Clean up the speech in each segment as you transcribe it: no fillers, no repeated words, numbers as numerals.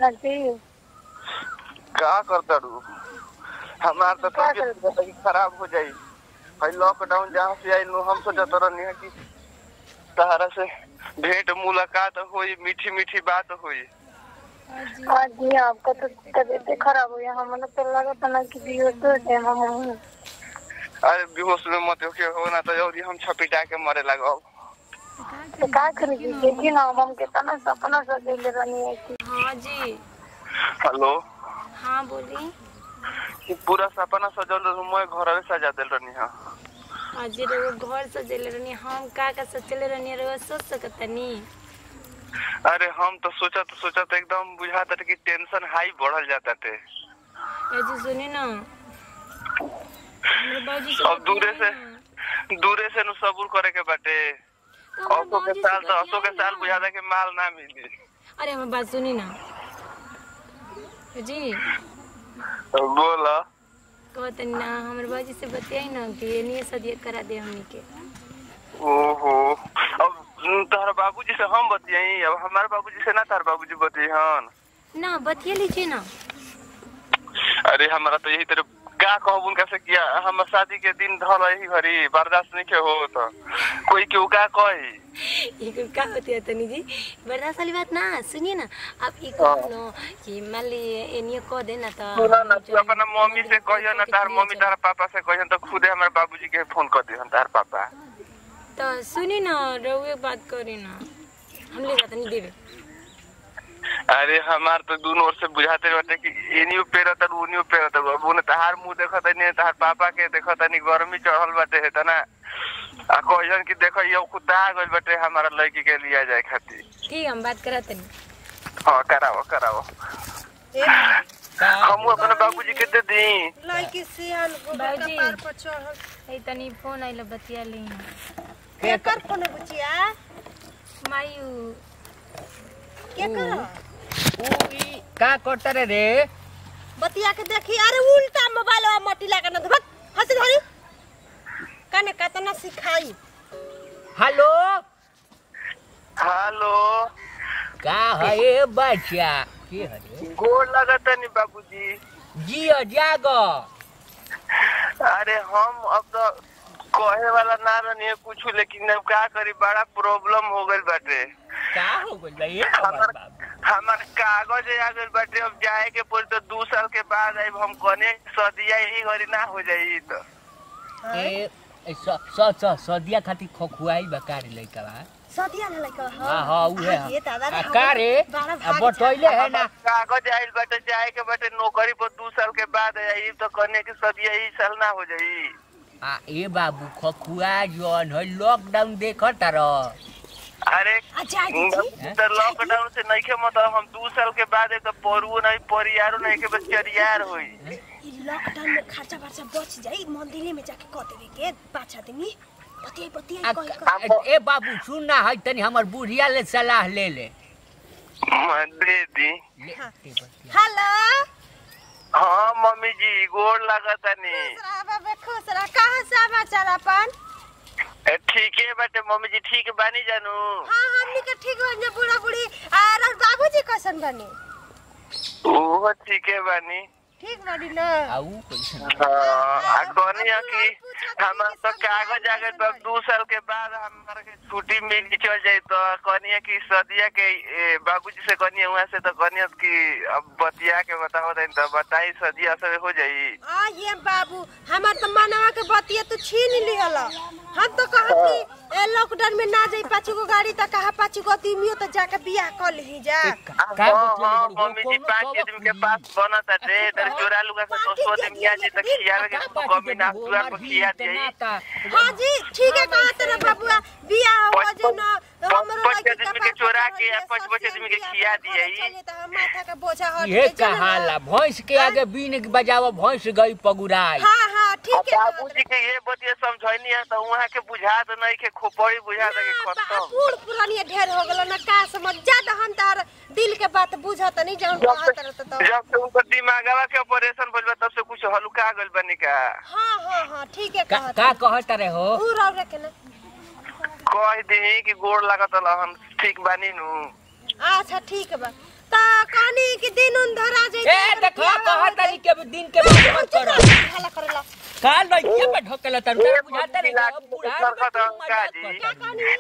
खातिर का करता रू हमार तो तबीयत खराब हो जाई। भाई लॉकडाउन जहाँ से आई हम सोचत रहनी कि सहारा से भेंट मुलाकात हुई, मीठी मीठी बात हुई। हाँ जी, आपका तो तबीयत खराब हुई। हमें तो लगा था ना कि बेहोश हो जाए हम। अरे बेहोश में मत हो ना तो और हम छपिटा के मरे लगो। तो क्या करेगी? देखिए ना हम कितना सपना सजेले रहनी है कि। हाँ जी। हेलो। हाँ बोली। कि पूरा सपना सजल मैं घर सजा दिल रहनी है। आज रो घर सजेले रहनी हम का सोचले रहनी रो सोच सकतनी। अरे हम तो सोचत एकदम बुझाता कि टेंशन हाई बढ़ल जाता थे। जी सुनी ना हमरे बाबूजी से अब दूरे से नु सबूर करे के बाटे। असो के साल बुझाता कि माल ना मिली। अरे हमर बात सुनी ना जी। बोला कहतनी ना हमर बाबूजी से बतियाई ना कि नहीं सदिया करा दे हमनी के। ओहो अब तार बाबूजी से हम बतियाई, अब हमारे बाबूजी से ना तार बाबूजी बतियान ना बतिया लीजिए ना। अरे हमारा तो यही तेरे क्या कहब उनका से किया हम शादी के दिन धल यही घड़ी बर्दाश्त नहीं के हो तो कोई क्यों का कही ये क्या होती है तनी जी बर्दाश्त वाली बात ना सुनिए ना। आप ये कहो कि मान ली एनियो कह देना तो सुना ना तू अपना मम्मी से कहियो ना तार मम्मी तार पापा से कहियो तो खुदे हमारे बाबूजी के फोन कर दिहन तार पापा। तो सुनी ना रहुए बात करी ना हम ले जाते नहीं देवे। अरे हमार तो दोनों ओर से बुझाते रहते कि एनियो पेरत और उनियो पेरत अब उन्हें तहार मुंह देखत नहीं तहार पापा के देखत नहीं गर्मी चढ़ल बाटे है तना आ कहियन कि देखो ये खुदा गइल बाटे हमारा लड़की के लिया जाए खातिर। ठीक हम बात करत नहीं। हां कराओ हम अपने बाबूजी के दे दी लड़की सियान गोबर का पार पर चढ़ल। ए तनी फोन आइल बतिया ली। के कर फोन बुचिया मायू के कर ई का करता रे बतिया के देखी। अरे उल्टा मोबाइल और मटी लगा न धक हंसी धरी कने कतना सिखाई। हेलो का है ए बच्चा के हरे गोर लगत नहीं बाबूजी जियो जागो। अरे हम अब तो कहे वाला ना रहनी है कुछ लेकिन अब क्या करी बड़ा प्रॉब्लम हो गई बाटे। का हो गइल बा ये हमार कागज आ गइल बाटे। अब जाए के पड़ी तो 2 साल के बाद आइब हम कने सदिया यही घड़ी ना हो जाई तो ए सदिया खातिर खखुआई बकार लइका बा सदिया न लइका। हां उ है ये दादा का रे अब बतइले है ना कागज आइल बाटे जाए के बाटे नौकरी पर 2 साल के बाद आई तो कने की सदिया ही साल ना हो जाई। ए बाबू खखुआ जौन है लॉकडाउन देखत रह। अरे तो लॉकडाउन से नहीं के मतलब हम 2 साल के बाद तो परुओ नहीं परियारो नहीं के बस चरियार होई। लॉकडाउन में खर्चा बर्चा बच जाई मंदिर में जाके कह देवे के पाछा दिनी बतिया ए बाबू सुन ना है तनी हमर बुढ़िया ले सलाह ले दे दी। हेलो हाँ मम्मी जी गोर लागत नहीं। खुश रह कहां समाचार अपन ठीक है बेटे मम्मी जी ठीक बानी जानू। हां हमनी के ठीक हो जे बूढ़ा बूढ़ी और बाबूजी कैसन बनी? ओहो ठीक है बानी ठीक बानी ना आऊ कैसन हां कनिया की हमार तो कागज आ गए तो 2 साल के बाद हमार के छुट्टी मिल चल जाए तो कनिया की सदिया के बाबूजी से कनिया वहां से तो कनिया की अब बतिया के बताओ तो बताई सदिया से हो जाई। आ ये बाबू हमार तो मनवा के बतिया तो छीन लिहल। हम तो कहत कि लॉकडाउन में ना जाई पाछू को गाड़ी त कहा पाछू को तीमियो तो जाके बियाह कर ली जा। हां मम्मी जी 5 आदमी के पास बनत है इधर जोरा लुगा से 200 आदमी आ जे तक खियावे के कमी ना दुआ को खिया दे। हां जी ठीक है कहत रे बाबूआ बियाह हो जे ना हमरो आदमी के चोरा के 5 आदमी के खिया दिए त माथा का बोझा हट ये कहाला भैंस के आगे बीन के बजावा भैंस गई पगुराई। हां ठीक है बाबूजी के ये बतिया समझैनी है तो वहां के बुझात नहीं के खोपड़ी बुझा दे के खत्म बूढ़ पुरानी ढेर हो गेल ना का समझ ज्यादा हम तार दिल के बात बुझत नहीं जब कहत रहत तो जब से उनका दिमागवा के ऑपरेशन भइल बा तब से कुछ हल्का गइल बनी का। हां ठीक है कहत का कहत रे हो उ रह रे के ना कह दी कि गोड़ लागत हम ठीक बानी नु। अच्छा ठीक बा ता कहानी के दिन उन धरा जाई ए देखो कहा तारी के दिन के बात मत करो हला करला काल लइके पे ढकेला तारू बुझाता रे बुढ़ा का जी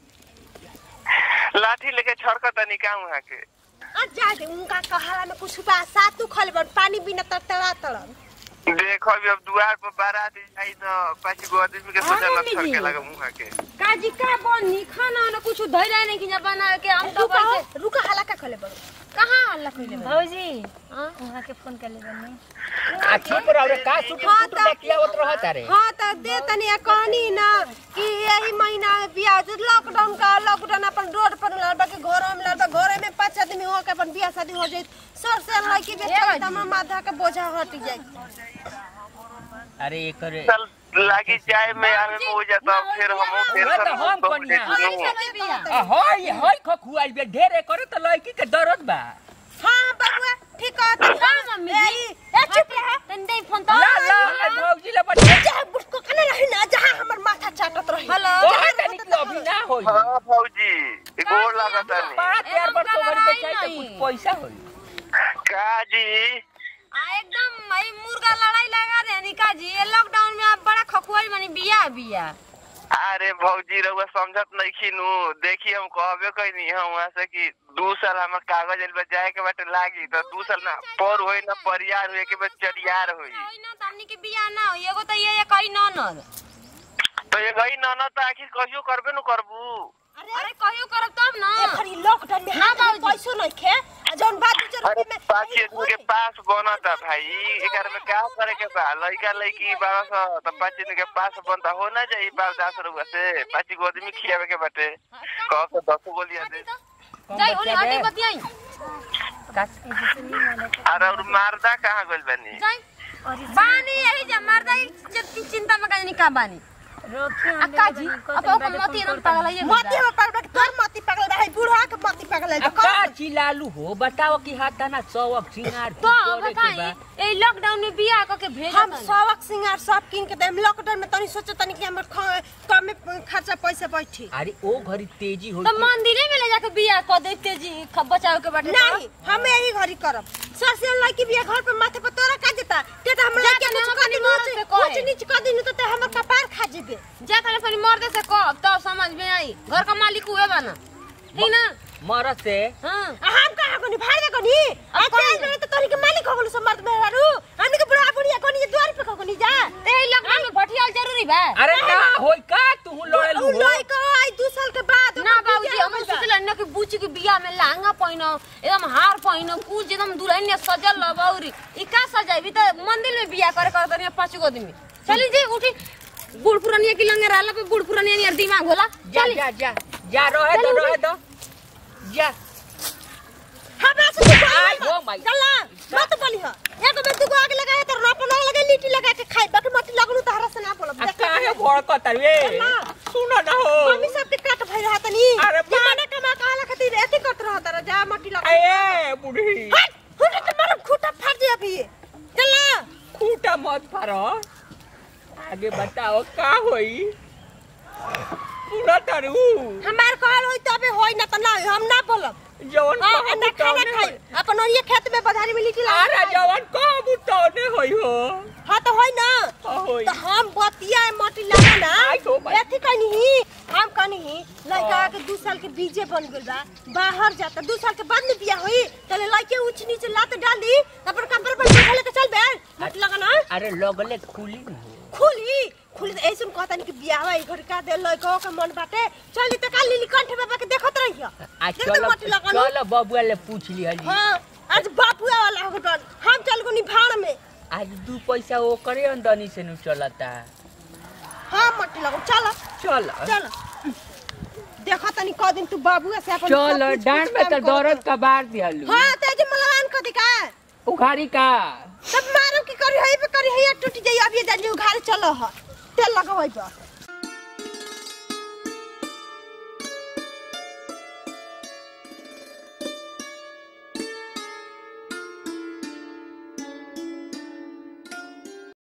लाठी लेके छरकत नहीं का वहां के जा दे उनका कहाला में कुछ बा सातू खलबन पानी बिना तड़तड़ा तड़न देखो अभी अब दुआर पर बारात आई तो पाछी गो आदमी के सोचा न छरके लगा मुंह के काजी का बनी खाना न कुछ धैर्य नहीं कि बना के हम तो कैसे रुका हला का खले बड़ कहां हल्ला कइले भौजी हां वहां के फोन कर ले बनी आ चुप रहो रे का चुप चुप देखिया होत रहत रे हां त दे तनी कहनी ना कि यही महीना में बियाह जो लॉकडाउन अपन रोड पर लाल बाकी घर में लाल बा घरे में 5 आदमी हो के अपन बियाह शादी हो जाई सर से लड़की बेटा तम माथा के बोझा हट जाई अरे एकर लागी जाए में आवे में हो जाता फिर हम कनिया हाय खखुआल बे ढेरे करे त लड़की के दर्द बा हां बबुआ ठीक है हां मम्मी ए चुप रह तंदे फोन तो ला भौजी ले बता जा बुटको कने रही ना जहां हमर माथा चाटत रही हेलो तनी के अभी ना होई हां भौजी गोर लागत नहीं बात यार पर तो घर बेचाई त कुछ पैसा होई का जी एकदम भाई मुर्गा लड़ाई लगा दे निका जी ये लॉकडाउन में आप बड़ा खखुआई मानी बिया अरे भौजी रउआ समझत नहीं खिनु देखी हम कहबे कइनी हम वहां से कि 2 साल हम कागज ले जाए के बाटे लागी तो 2 साल ना पर होई ना परियार होई के बाद चरियार होई ना तमनी के बिया ना हो एगो त ये कई ननद तो ये गई ननद तो आखिर कहियो करबे न करबू अरे कहियो करब तब ना खरी लॉकडाउन में हां पैसो नहीं खे जौन बात अरे 5 आदमी के पास बनता भाई एकर में क्या करे के बा लइका लइकी बाबा सा त 5 आदमी के पास बनता हो ना जाई बाप 10 रुपया से 5 गो आदमी खियावे के बाटे कह के 10 गो लिया दे जाई ओनी हटी बतियाई अरे और मारदा कहां गइल बनी बानी यही जा मरदा चिंता में कानी का बानी अक्का जी अब ओको मती एकदम पागल है मती में पागल तोर मती पागल है बूढ़ा के मती पागल है का चिलालू हो बताओ कि हाथाना सौक सिंगार तो बताई ए लॉकडाउन में बियाह क के भेज हम सौक सिंगार सब किन के देम लॉकडाउन में तनी सोचो तनी कि हमर कम खर्चा पैसा बैठी अरे ओ घरी तेजी हो तो मंदिरे में ले जाके बियाह क दे तेजी बचाव के बाटे नहीं हम यही घरी करब ससे लड़की बियाह घर पे माथे पर तोरा का देता ते हम लड़की कुछ नीच क दिन तो हमर कपार खा जेबे जा तने पर मर्दे से कब तब समझ में आई घर का मालिक हुए बना ठीक ना मरद से हां हम कहां कोनी भाड़ दे कोनी आज में तो तोरी के मालिक हो गेल समर्थ में हारू हमनी के बुढ़ा बुढ़िया कोनी द्वार पे कोनी जा ते लॉकडाउन में भटियाल जरूरी बा अरे ना होई का तू लड़ेलू हो लई को आई 2 साल के बाद ना बाबूजी हम सोचले न कि बूची के बियाह में लहंगा पहिनो एकदम हार पहिनो कुछ एकदम दुल्हन ने सजल लबौरी ई का सजाई त मंदिर में बियाह करे कर 5 गो आदमी चली जी उठी बूढ़ पुरानिया की लंगे रहला पे बूढ़ पुरानिया नियर दिमाग होला चल जा रहे दो जा हमरा से ओ माय चला मत बोली हो एक में दुगो आग लगा है तो रोपना लगा लीटी लगा के खाई बाकी मत लगनु तहरा से ना बोलब काहे भड़कत रे सुनो ना हो मम्मी सब के काट भई रहा तनी अरे माने कमा काला खातिर एते कट रहा तारा जा मट्टी लगा ए बूढ़ी हट तुम्हारा खूंटा फाड़ दे अभी चला खूंटा मत फाड़ो आगे बताओ का होई पूरा तारू हमार कहल होई तबे होई ना त ना हम ना बोलब जवन ना खाना खाई अपन और ये खेत में बधारी में लिटी लगा अरे जवन कहब तो ने होई हो हां तो होई ना होई तो हम बतिया मट्टी लगा ना एथी कहनी हम कहनी लड़का के 2 साल के बीजे बन गेल बा बाहर जाता 2 साल के बाद में बियाह होई तले लड़के ऊंच नीचे लात डाली अपन कंपर पर बैठा लेके चल बे मत लगा ना अरे लगले खुली खुली ऐसन कहता नहीं कि बियाह है घर का दे लड़का के मन बाटे चली त काल लीली कंठ बाबा के देखत रहियो चल बबुआ ले पूछ ली हली हां आज बापुआ वाला हो गन हम चल गनी भाड़ में आज 2 पैसा वो करे अंदनी से नु चलता हां मट्टी लगो चल देखा तनी क दिन तू बाबुआ से अपन चल डांड में त दर्द का बार दिहलु हां तेज मलान क दिखा उखाड़ी का सब मारो की करी है पे करी है टूट जाई अब ये जानी उघार चलो ह तेल लगावई बा